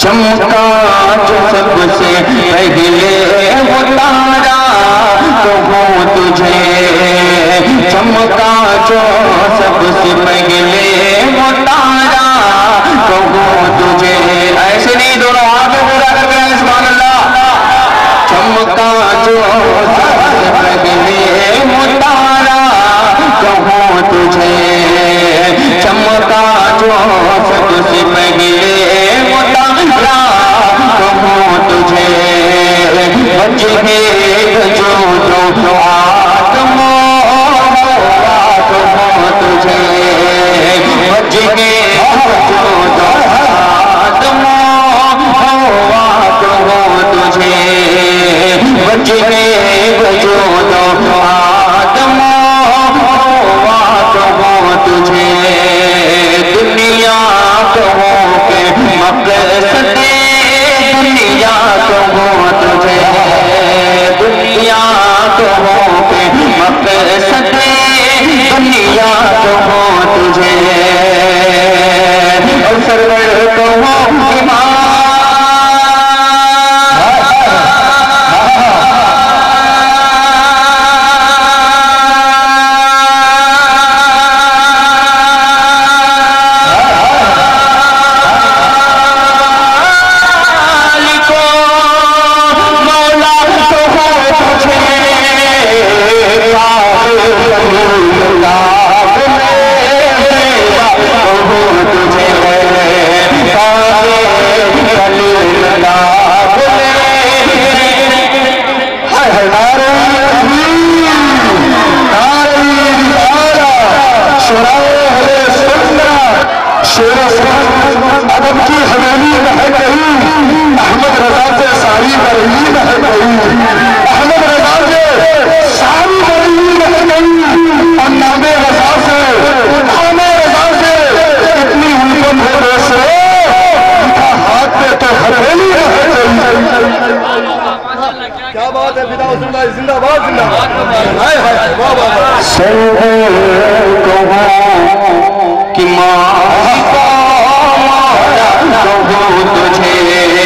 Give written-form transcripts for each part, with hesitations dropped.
चमका जो सबसे पहले वो तारा कहूँ तुझे, चमका जो सबसे पहले वो तारा कहूँ तुझे। ऐसे नहीं, दोनों हाथ पूरा करके सुभान अल्लाह। चमका जो सबसे पहले वो तारा कहूँ तुझे, चमका जो सबसे पहले वो तारा कहूँ तुझे। बच गए जो आत्मा कहूँ तुझे, बच गए जो आत्मा कहूँ तुझे, बच गए जो आत्मा कहूँ तुझे। दुनिया कहूँ के मकसदे दुनिया कहूँ तुझे, दुनिया कहूँ के मकसदे दुनिया कहूँ तुझे। और सरवर कहूँ ईमान अदब की हवेली में है कहीं, अहमद रजा से सारी बरेली में है कहीं, अहमद रजा से सारी बरेली में है कहीं, और नामे रजा से इतनी उल्फत है वैसे हाथ पे तो हवेली में है कहीं। क्या बात है फिदा हुसैन भाई, जिंदाबाद जिंदाबाद। कि मालिका मौला कहूँ तुझे,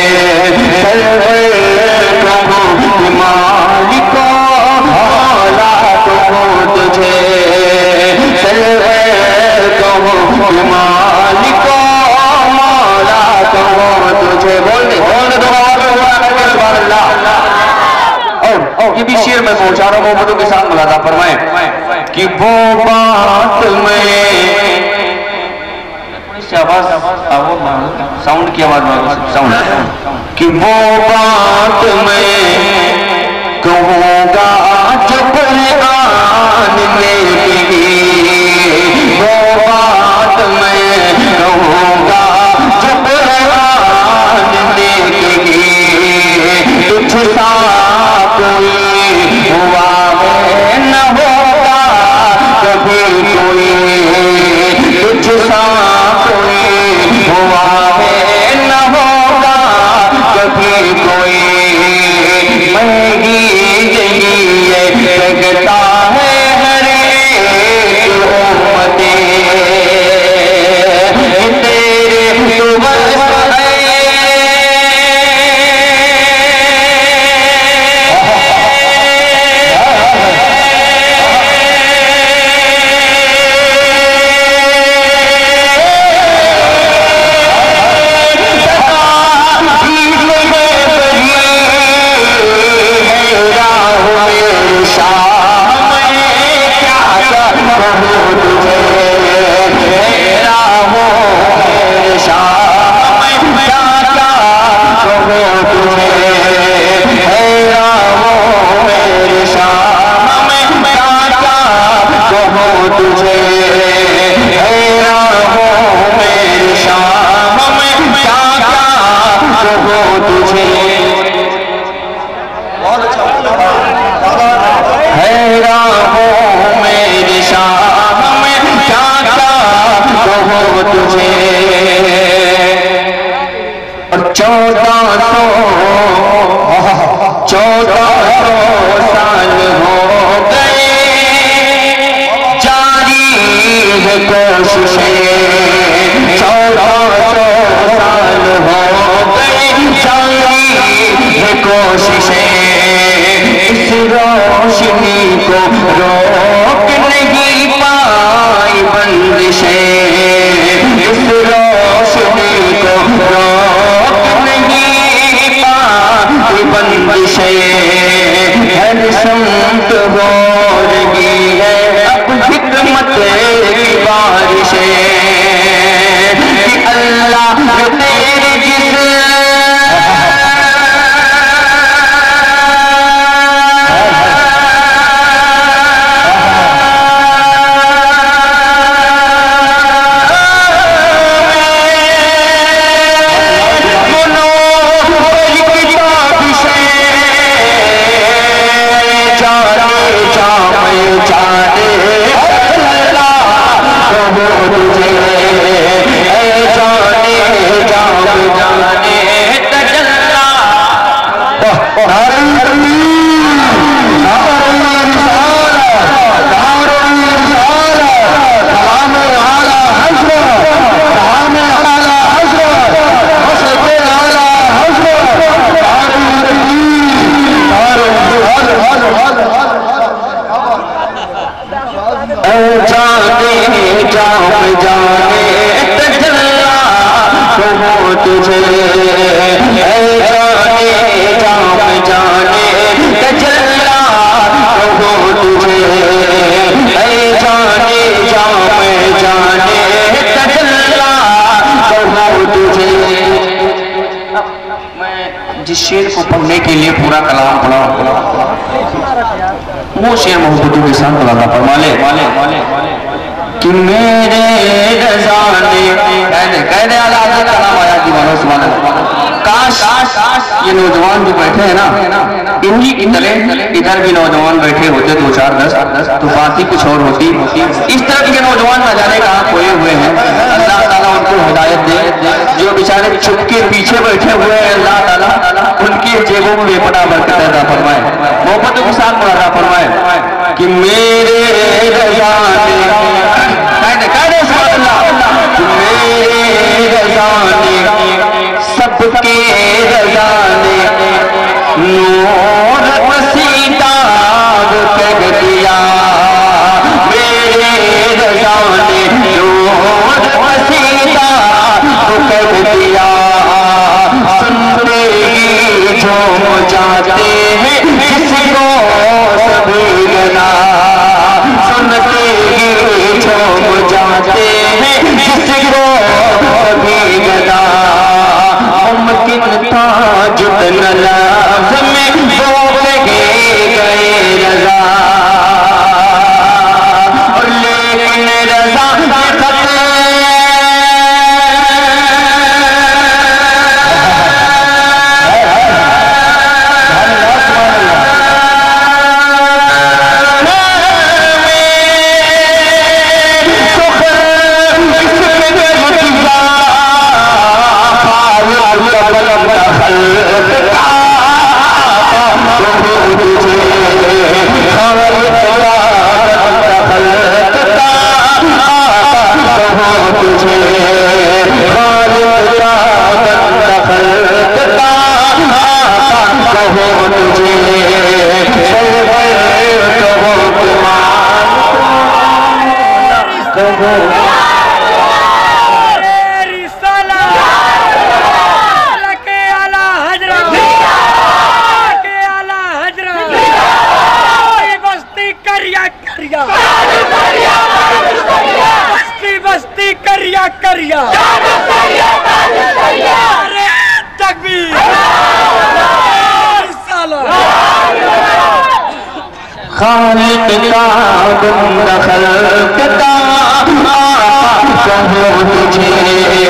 कहूँ कि मालिका मौला कहूँ तुझे, कहूँ कि मालिका मौला कहूँ तुझे। बोलने बोलने दो सुभान अल्लाह। और ये भी शेर में पहुंचा रहा हूँ, मोहब्बतों के साथ मुलादा फरमाए कि वो बात में साउंड की आवाज साउंड कि वो बात मैं कहूँगा जब कुरान लेगी, वो बात मैं कहूँगा जब कुरान लेगी। तुझसा कोई हुआ न होगा कभी कोई, तुझसा हुआ है न होगा कभी कोई। महंगी जगह लगता है हर एक उम्मते, तेरे तो बस कोशिशें 1400 साल हो गए तुझे, ऐ जाने जाम जाने तजल्ला कहूँ तुझे, ऐ जाने जाम जाने तजल्ला कहूँ तुझे। मैं जिस शेर को पढ़ने के लिए पूरा कलाम पढ़ा वो शेर मोहब्बतों के साथ पढ़ा था। फरमाले कि मेरे रज़ा ने कह दे आला हज़रत का नाम आया दीवानों सुभान अल्लाह। काश ये नौजवान जो बैठे हैं ना, इन्हीं की तरह इधर भी नौजवान बैठे होते 2 4 10 तो बात ही कुछ और होती। इस तरह के नौजवान न जाने कहाँ खोए हुए हैं। अल्लाह ताला उनको हिदायत दे। जो बेचारे छुप के पीछे बैठे हुए हैं, अल्लाह ताला उनकी जेबों में बेपनाह बरकत अता फरमाए, मोहब्बतों के साथ अता फरमाए कि मेरे रज़ा ने मेरे रज़ा ने सबके रज़ा ने नूर वसीता कह दिया, मेरे रज़ा ने नूर वसीता कह दिया। सुनते ही झूम जाते हैं जिसको सभी गना, सुनते ही झूम जाते हैं जिसको सभी गना। मुमकिन था जुटन लफ्ज़ में वो कहे गए रज़ा, और लेकिन रज़ा करिया अरे तकबीर खालिक का बंदा खल्क का कहूँ तुझे,